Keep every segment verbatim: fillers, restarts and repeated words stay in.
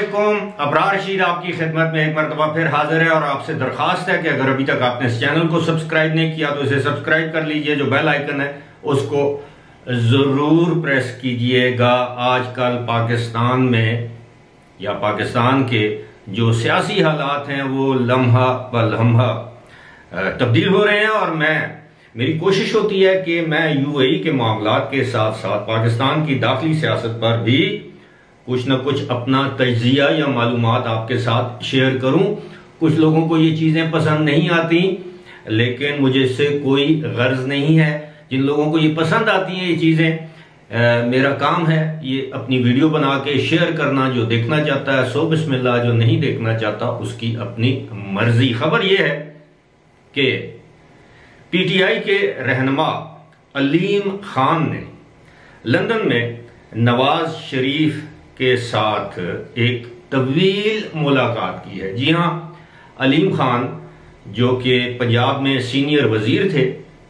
अस्सलामुअलैकुम। अबरार रशीद आपकी खिदमत में एक मरतबा फिर हाजिर है और आपसे दरखास्त है कि अगर अभी तक आपने इस चैनल को सब्सक्राइब नहीं किया तो इसे सब्सक्राइब कर लीजिए। जो बेल आइकन है उसको ज़रूर प्रेस कीजिएगा। आजकल पाकिस्तान में या पाकिस्तान के जो सियासी हालात हैं वो लम्हा ब लम्हा तब्दील हो रहे हैं और मैं मेरी कोशिश होती है कि मैं यूएई के मामलात के साथ साथ पाकिस्तान की दाखिली सियासत पर भी कुछ न कुछ अपना तजिया या मालूमात आपके साथ शेयर करूं। कुछ लोगों को ये चीज़ें पसंद नहीं आती, लेकिन मुझे इससे कोई गर्ज नहीं है। जिन लोगों को ये पसंद आती हैं ये चीज़ें, मेरा काम है ये अपनी वीडियो बना के शेयर करना। जो देखना चाहता है सो बिस्मिल्लाह, जो नहीं देखना चाहता उसकी अपनी मर्जी। खबर ये है कि पीटीआई के रहनुमा अलीम खान ने लंदन में नवाज शरीफ के साथ एक तवील मुलाकात की है। जी हाँ, अलीम खान जो कि पंजाब में सीनियर वजीर थे,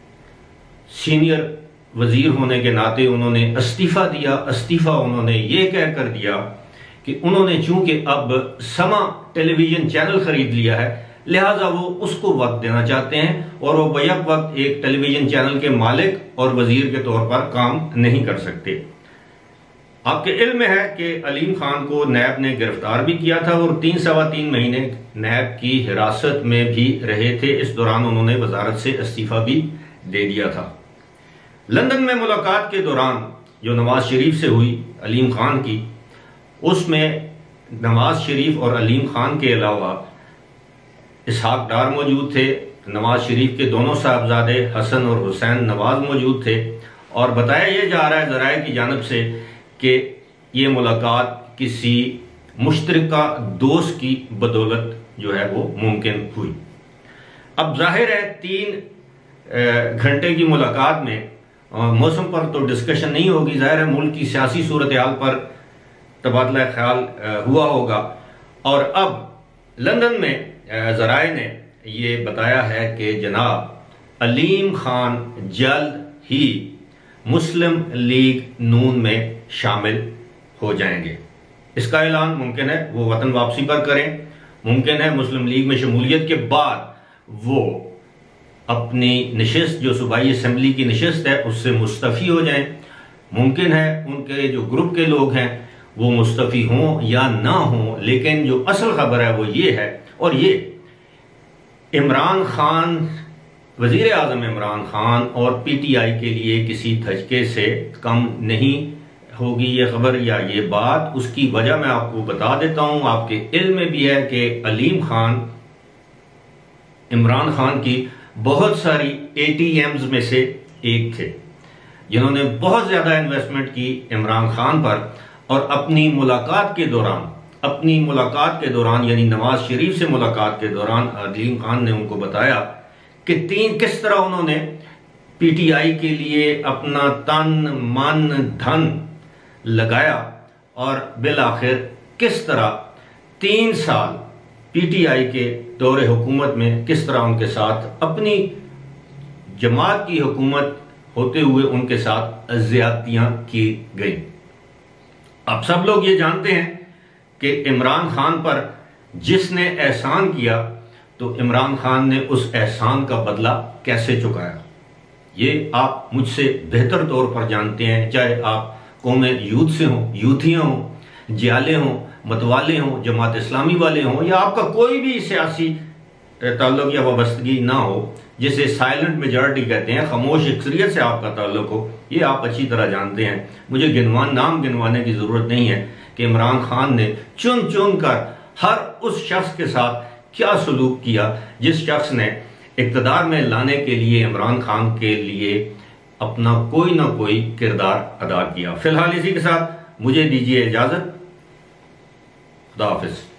सीनियर वजीर होने के नाते उन्होंने इस्तीफा दिया। इस्तीफा उन्होंने ये कह कर दिया कि उन्होंने चूंकि अब समा टेलीविजन चैनल खरीद लिया है, लिहाजा वो उसको वक्त देना चाहते हैं और वो बैक वक्त एक टेलीविजन चैनल के मालिक और वजीर के तौर पर काम नहीं कर सकते। आपके इल्म में है कि अलीम खान को नैब ने गिरफ्तार भी किया था और तीन सवा तीन महीने नैब की हिरासत में भी रहे थे। इस दौरान उन्होंने वजारत से इस्तीफा भी दे दिया था। लंदन में मुलाकात के दौरान जो नवाज शरीफ से हुई अलीम खान की, उसमें नवाज शरीफ और अलीम खान के अलावा इसहाक डार मौजूद थे। नवाज शरीफ के दोनों साहबजादे हसन और हुसैन नवाज मौजूद थे और बताया यह जा रहा है ज़राए की जानिब से कि ये मुलाकात किसी मुश्तरका दोस्त की बदौलत जो है वो मुमकिन हुई। अब जाहिर है तीन घंटे की मुलाकात में मौसम पर तो डिस्कशन नहीं होगी। जाहिर है मुल्क की सियासी सूरत हाल पर तबादला ख्याल हुआ होगा। और अब लंदन में ज़राए ने ये बताया है कि जनाब अलीम खान जल्द ही मुस्लिम लीग नून में शामिल हो जाएंगे। इसका ऐलान मुमकिन है वो वतन वापसी पर करें। मुमकिन है मुस्लिम लीग में शमूलियत के बाद वो अपनी नशिस्त, जो सूबाई असम्बली की नशिस्त है, उससे मुस्तफ़ी हो जाएं। मुमकिन है उनके जो ग्रुप के लोग हैं वो मुस्तफ़ी हों या ना हों, लेकिन जो असल खबर है वो ये है। और ये इमरान खान, वजीर आज़म इमरान खान और पीटीआई के लिए किसी धचके से कम नहीं होगी ये खबर या ये बात। उसकी वजह मैं आपको बता देता हूं। आपके इल्म में भी है कि अलीम खान इमरान खान की बहुत सारी एटीएम्स में से एक थे, जिन्होंने बहुत ज्यादा इन्वेस्टमेंट की इमरान खान पर। और अपनी मुलाकात के दौरान अपनी मुलाकात के दौरान यानी नवाज शरीफ से मुलाकात के दौरान अलीम खान ने उनको बताया कि तीन किस तरह उन्होंने पीटीआई के लिए अपना तन मन धन लगाया और बिल आखिर किस तरह तीन साल पीटीआई के दौरे हुकूमत में किस तरह उनके साथ अपनी जमात की हुकूमत होते हुए उनके साथ ज्यादतियां की गई। अब सब लोग ये जानते हैं कि इमरान खान पर जिसने एहसान किया तो इमरान खान ने उस एहसान का बदला कैसे चुकाया, ये आप मुझसे बेहतर तौर पर जानते हैं। चाहे आप कौम यूथ से हों, यूथियाँ हों, जियाले हों, मतवाले हों, जमात इस्लामी वाले हों, या आपका कोई भी सियासी ताल्लुक या वाबस्तगी ना हो, जिसे साइलेंट मेजॉरिटी कहते हैं, खामोश अक्सरियत से आपका ताल्लुक हो, ये आप अच्छी तरह जानते हैं। मुझे गिनवान नाम गिनवाने की ज़रूरत नहीं है कि इमरान खान ने चुन चुन कर हर उस शख्स के साथ क्या सलूक किया जिस शख्स ने इक़्तिदार में लाने के लिए इमरान खान के लिए अपना कोई ना कोई किरदार अदा किया। फिलहाल इसी के साथ मुझे दीजिए इजाज़त। खुदा हाफिज़।